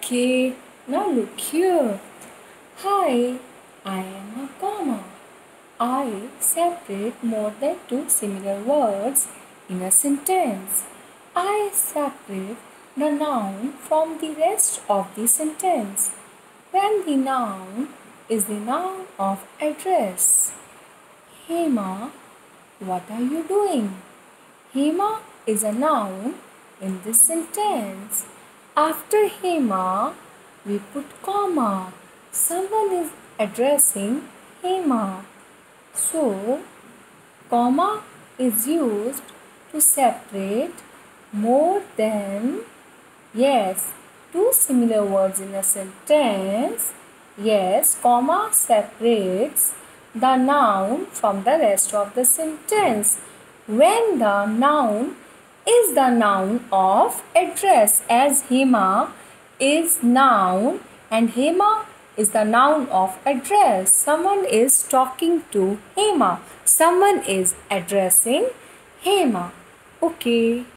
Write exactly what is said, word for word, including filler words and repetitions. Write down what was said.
Okay, now look here. Hi, I am a comma. I separate more than two similar words in a sentence. I separate the noun from the rest of the sentence when the noun is the noun of address. Hema, what are you doing? Hema is a noun in this sentence. After Hema, we put comma. Someone is addressing Hema. So, comma is used to separate more than, yes, two similar words in a sentence. Yes, comma separates the noun from the rest of the sentence when the noun is the noun of address, as Hema is noun and Hema is the noun of address. Someone is talking to Hema. Someone is addressing Hema. Okay.